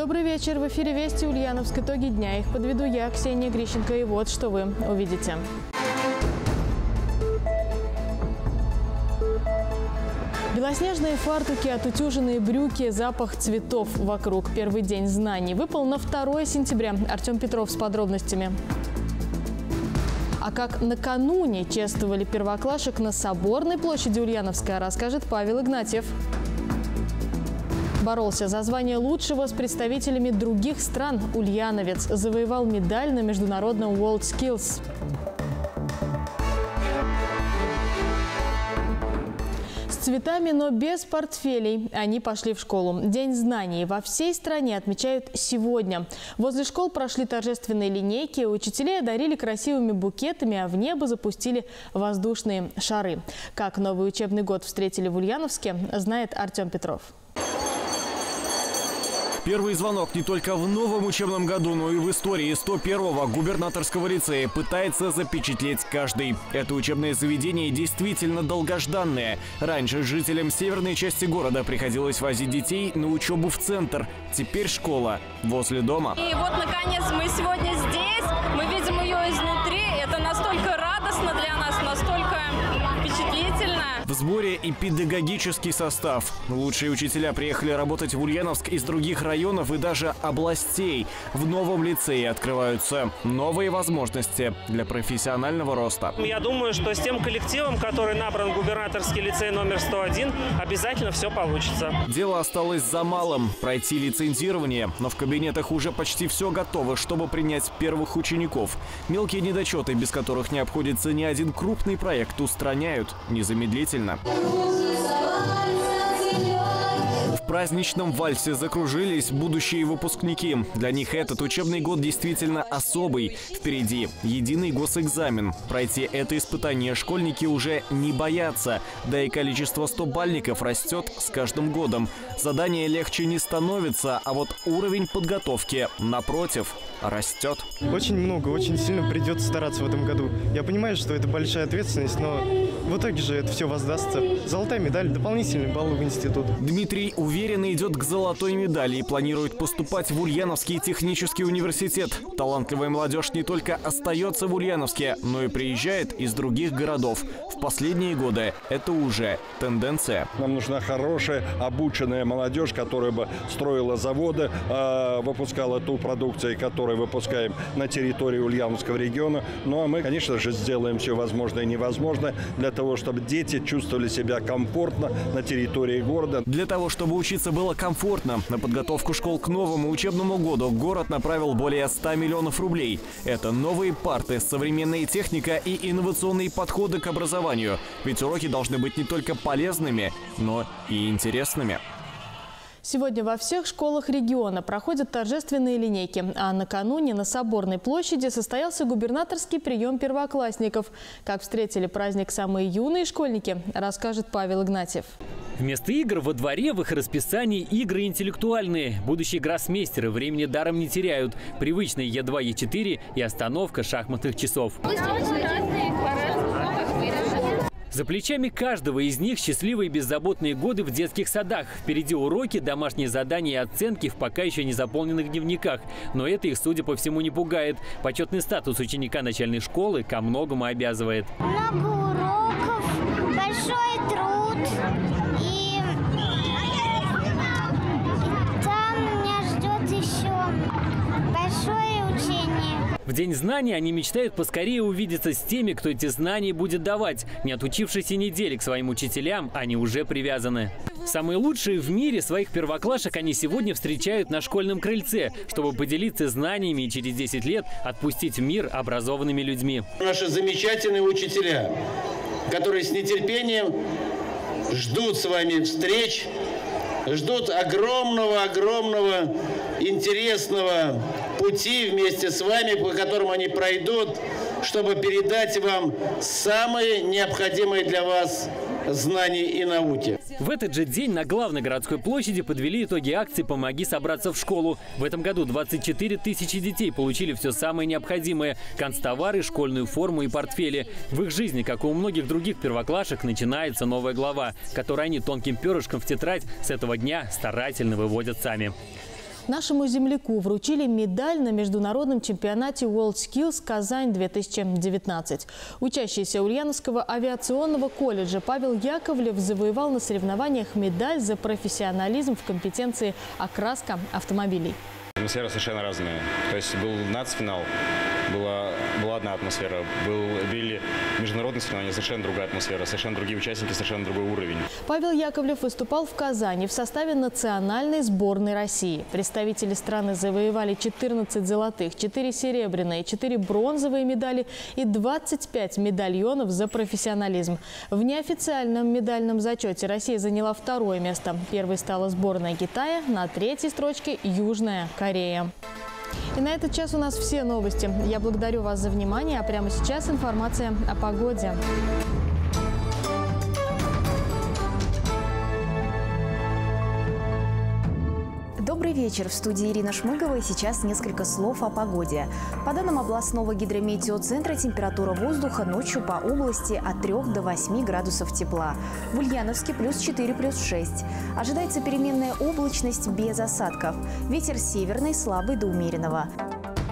Добрый вечер. В эфире «Вести Ульяновск». Итоги дня. Их подведу я, Ксения Грищенко. И вот что вы увидите. Белоснежные фартуки, отутюженные брюки, запах цветов вокруг. Первый день знаний выпал на 2 сентября. Артем Петров с подробностями. А как накануне чествовали первоклашек на Соборной площади Ульяновска, расскажет Павел Игнатьев. Боролся за звание лучшего с представителями других стран. Ульяновец завоевал медаль на международном WorldSkills. С цветами, но без портфелей они пошли в школу. День знаний во всей стране отмечают сегодня. Возле школ прошли торжественные линейки, учителей одарили красивыми букетами, а в небо запустили воздушные шары. Как новый учебный год встретили в Ульяновске, знает Артем Петров. Первый звонок не только в новом учебном году, но и в истории 101-го губернаторского лицея пытается запечатлеть каждый. Это учебное заведение действительно долгожданное. Раньше жителям северной части города приходилось возить детей на учебу в центр. Теперь школа возле дома. И вот, наконец, мы сегодня здесь. Мы видим ее изнутри. Это настолько радостно для нас, настолько впечатлительно. В сборе и педагогический состав. Лучшие учителя приехали работать в Ульяновск из других районов и даже областей. В новом лицее открываются новые возможности для профессионального роста. Я думаю, что с тем коллективом, который набран в губернаторский лицей номер 101, обязательно все получится. Дело осталось за малым – пройти лицензирование. Но в кабинетах уже почти все готово, чтобы принять первых учеников. Мелкие недочеты, без которых не обходится ни один крупный проект, устраняют незамедлительно. В праздничном вальсе закружились будущие выпускники. Для них этот учебный год действительно особый. Впереди единый госэкзамен. Пройти это испытание школьники уже не боятся. Да и количество 100-бальников растет с каждым годом. Задание легче не становится, а вот уровень подготовки, напротив, растет. Очень много, очень сильно придется стараться в этом году. Я понимаю, что это большая ответственность, но в итоге же это все воздастся. Золотая медаль, дополнительные баллы в институт. Дмитрий уверенно идет к золотой медали и планирует поступать в Ульяновский технический университет. Талантливая молодежь не только остается в Ульяновске, но и приезжает из других городов. В последние годы это уже тенденция. Нам нужна хорошая, обученная молодежь, которая бы строила заводы, выпускала ту продукцию, которую выпускаем на территории Ульяновского региона. Ну а мы, конечно же, сделаем все возможное и невозможное для того, чтобы дети чувствовали себя комфортно на территории города. Для того, чтобы учиться было комфортно, на подготовку школ к новому учебному году город направил более 100 миллионов рублей. Это новые парты, современная техника и инновационные подходы к образованию. Ведь уроки должны быть не только полезными, но и интересными. Сегодня во всех школах региона проходят торжественные линейки, а накануне на Соборной площади состоялся губернаторский прием первоклассников. Как встретили праздник самые юные школьники, расскажет Павел Игнатьев. Вместо игр во дворе в их расписании игры интеллектуальные. Будущие гроссмейстеры времени даром не теряют. Привычные Е2, Е4 и остановка шахматных часов. За плечами каждого из них счастливые беззаботные годы в детских садах. Впереди уроки, домашние задания и оценки в пока еще не заполненных дневниках. Но это их, судя по всему, не пугает. Почетный статус ученика начальной школы ко многому обязывает. Много уроков, большой труд. И там меня ждет еще большое учение. В День знаний они мечтают поскорее увидеться с теми, кто эти знания будет давать. Не отучившись и недели к своим учителям, они уже привязаны. Самые лучшие в мире своих первоклашек они сегодня встречают на школьном крыльце, чтобы поделиться знаниями и через 10 лет отпустить в мир образованными людьми. Наши замечательные учителя, которые с нетерпением ждут с вами встреч, ждут огромного интересного пути вместе с вами, по которому они пройдут, чтобы передать вам самые необходимые для вас знания и науки. В этот же день на главной городской площади подвели итоги акции «Помоги собраться в школу». В этом году 24 тысячи детей получили все самое необходимое – канцтовары, школьную форму и портфели. В их жизни, как и у многих других первоклашек, начинается новая глава, которую они тонким перышком в тетрадь с этого дня старательно выводят сами. Нашему земляку вручили медаль на международном чемпионате WorldSkills Казань-2019. Учащийся Ульяновского авиационного колледжа Павел Яковлев завоевал на соревнованиях медаль за профессионализм в компетенции окраска автомобилей. Атмосфера совершенно разная. То есть был нацфинал, была одна атмосфера. Были международные соревнования, совершенно другая атмосфера, совершенно другие участники, совершенно другой уровень. Павел Яковлев выступал в Казани в составе национальной сборной России. Представители страны завоевали 14 золотых, 4 серебряные, 4 бронзовые медали и 25 медальонов за профессионализм. В неофициальном медальном зачете Россия заняла 2-е место. Первой стала сборная Китая, на 3-й строчке Южная Корея. И на этот час у нас все новости. Я благодарю вас за внимание, а прямо сейчас информация о погоде. Добрый вечер. В студии Ирина Шмыгова. И сейчас несколько слов о погоде. По данным областного гидрометеоцентра, температура воздуха ночью по области от 3 до 8 градусов тепла. В Ульяновске +4, +6. Ожидается переменная облачность без осадков. Ветер северный, слабый до умеренного.